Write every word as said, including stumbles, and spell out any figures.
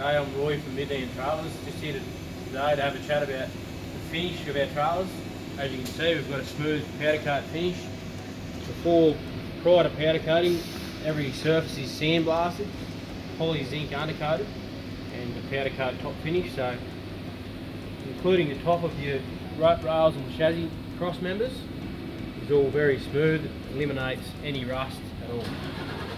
G'day, I'm Roy from Midland Trailers. Just here today to have a chat about the finish of our trailers. As you can see, we've got a smooth powder coat finish. Before, prior to powder coating, every surface is sandblasted, poly zinc undercoated, and the powder coat top finish. So, including the top of your rope rails and chassis cross members, is all very smooth, eliminates any rust at all.